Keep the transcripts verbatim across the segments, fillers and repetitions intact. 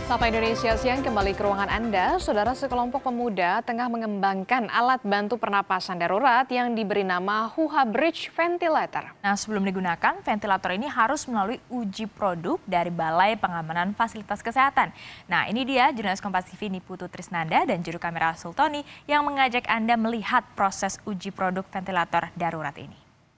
Sapa Indonesia Siang kembali ke ruangan Anda. Saudara, sekelompok pemuda tengah mengembangkan alat bantu pernapasan darurat yang diberi nama Huha Bridge Ventilator. Nah, sebelum digunakan, ventilator ini harus melalui uji produk dari Balai Pengamanan Fasilitas Kesehatan. Nah, ini dia jurnalis Kompas T V Niputu Trisnanda dan juru kamera Sultoni yang mengajak Anda melihat proses uji produk ventilator darurat ini.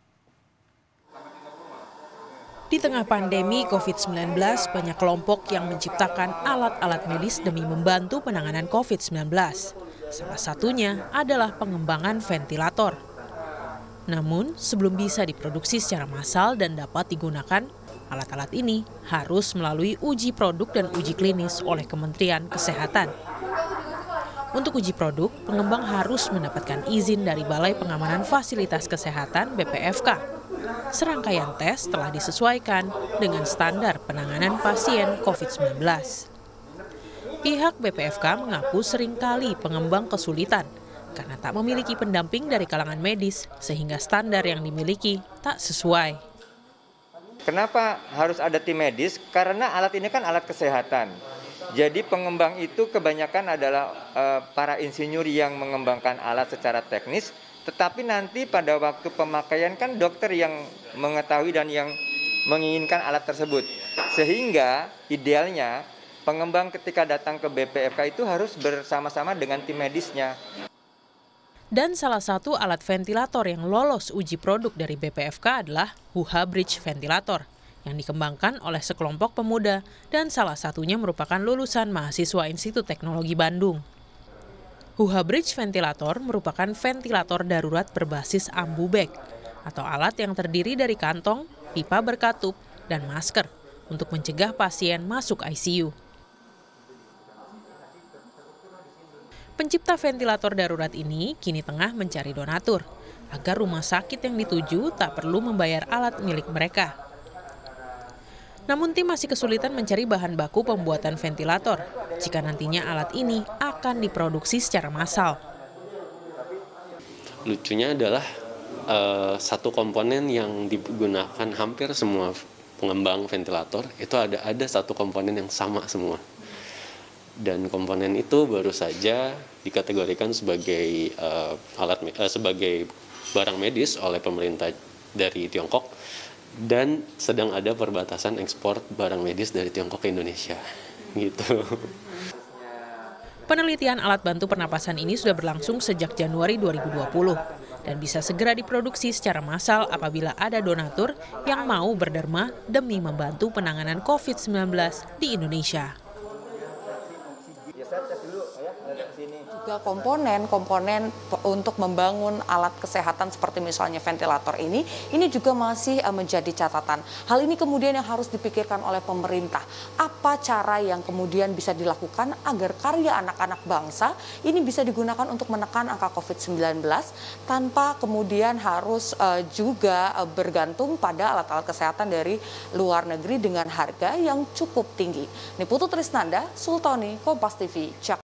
Di tengah pandemi COVID sembilan belas, banyak kelompok yang menciptakan alat-alat medis demi membantu penanganan COVID sembilan belas. Salah satunya adalah pengembangan ventilator. Namun, sebelum bisa diproduksi secara massal dan dapat digunakan, alat-alat ini harus melalui uji produk dan uji klinis oleh Kementerian Kesehatan. Untuk uji produk, pengembang harus mendapatkan izin dari Balai Pengamanan Fasilitas Kesehatan B P F K. Serangkaian tes telah disesuaikan dengan standar penanganan pasien COVID sembilan belas. Pihak B P F K mengaku seringkali pengembang kesulitan karena tak memiliki pendamping dari kalangan medis sehingga standar yang dimiliki tak sesuai. Kenapa harus ada tim medis? Karena alat ini kan alat kesehatan. Jadi pengembang itu kebanyakan adalah uh, para insinyur yang mengembangkan alat secara teknis. Tetapi nanti pada waktu pemakaian kan dokter yang mengetahui dan yang menginginkan alat tersebut. Sehingga idealnya pengembang ketika datang ke B P F K itu harus bersama-sama dengan tim medisnya. Dan salah satu alat ventilator yang lolos uji produk dari B P F K adalah Huha Bridge Ventilator yang dikembangkan oleh sekelompok pemuda dan salah satunya merupakan lulusan mahasiswa Institut Teknologi Bandung. Huha Bridge Ventilator merupakan ventilator darurat berbasis ambu bag atau alat yang terdiri dari kantong, pipa berkatup, dan masker untuk mencegah pasien masuk I C U. Pencipta ventilator darurat ini kini tengah mencari donatur agar rumah sakit yang dituju tak perlu membayar alat milik mereka. Namun tim masih kesulitan mencari bahan baku pembuatan ventilator jika nantinya alat ini akan diproduksi secara massal. Lucunya adalah uh, satu komponen yang digunakan hampir semua pengembang ventilator itu ada ada satu komponen yang sama semua. Dan komponen itu baru saja dikategorikan sebagai uh, alat uh, sebagai barang medis oleh pemerintah dari Tiongkok. Dan sedang ada perbatasan ekspor barang medis dari Tiongkok ke Indonesia, gitu. Penelitian alat bantu pernapasan ini sudah berlangsung sejak Januari dua ribu dua puluh dan bisa segera diproduksi secara massal apabila ada donatur yang mau berderma demi membantu penanganan COVID sembilan belas di Indonesia. Juga komponen-komponen untuk membangun alat kesehatan seperti misalnya ventilator ini, ini juga masih menjadi catatan. Hal ini kemudian yang harus dipikirkan oleh pemerintah. Apa cara yang kemudian bisa dilakukan agar karya anak-anak bangsa ini bisa digunakan untuk menekan angka COVID sembilan belas tanpa kemudian harus uh, juga uh, bergantung pada alat-alat kesehatan dari luar negeri dengan harga yang cukup tinggi. Niputu Trisnanda, Sultoni, Kompas T V, Jakarta.